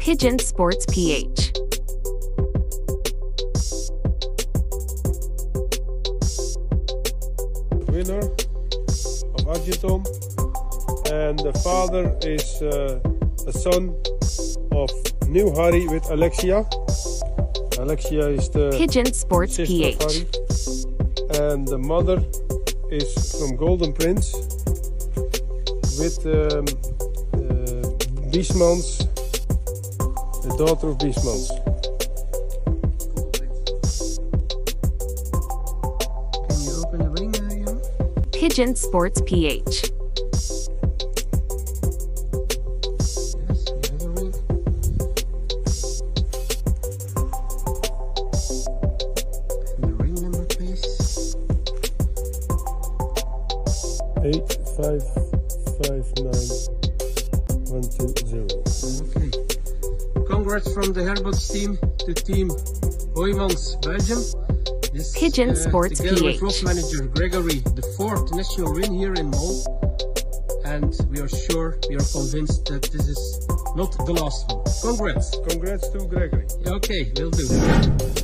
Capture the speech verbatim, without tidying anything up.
Pigeon Sports P H. Winner of Argenton, and the father is uh, a son of new Harry with Alexia. Alexia is the Pigeon Sports sister P H. of Harry, and the mother is from Golden Prince with um, uh, Biesmans, the daughter of Biesmans. Can you open the ring, uh, Jan? Pigeon Sports P H. Yes, we have a ring. And the ring number, please. eight five five nine one two zero. Okay. Congrats from the Herbots team to team Hooymans, Belgium. This, Pigeon uh, Sports together P with H. Loft manager Gregory, the fourth national win here in Mol. And we are sure, we are convinced that this is not the last one. Congrats. Congrats to Gregory. Okay, will do.